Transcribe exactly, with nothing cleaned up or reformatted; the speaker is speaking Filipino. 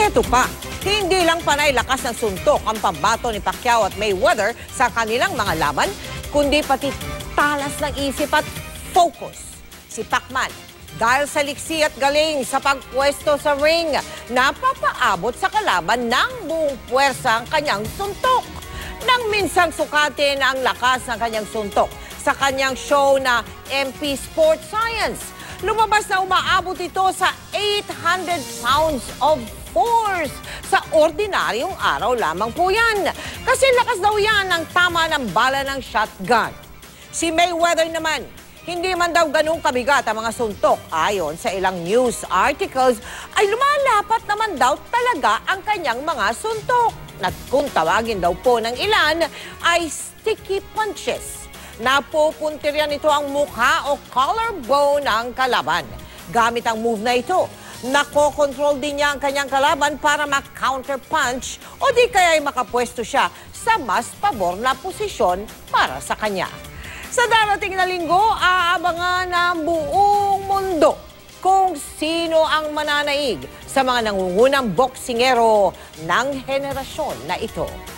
Eto pa, hindi lang panay lakas ng suntok ang pambato ni Pacquiao at Mayweather sa kanilang mga laban, kundi pati talas ng isip at focus. Si Pacman, dahil sa liksi at galing sa pagpwesto sa ring, napapaabot sa kalaban ng buong puwersa ang kanyang suntok. Nang minsang sukatin ang lakas ng kanyang suntok sa kanyang show na M P Sports Science, lumabas na umaabot ito sa eight hundred pounds of force. Sa ordinaryong araw lamang po yan. Kasi lakas daw yan ang tama ng bala ng shotgun. Si Mayweather naman, hindi man daw ganung kabigat ang mga suntok. Ayon sa ilang news articles, ay lumalapat naman daw talaga ang kanyang mga suntok. At kung tawagin daw po ng ilan, ay sticky punches. Napupuntiryan ito ang mukha o collarbone ng kalaban. Gamit ang move na ito, nakokontrol din niya ang kanyang kalaban para mak-counterpunch o di kaya'y makapwesto siya sa mas pabor na posisyon para sa kanya. Sa darating na linggo, aabangan ng buong mundo kung sino ang mananaig sa mga nangungunang boksingero ng henerasyon na ito.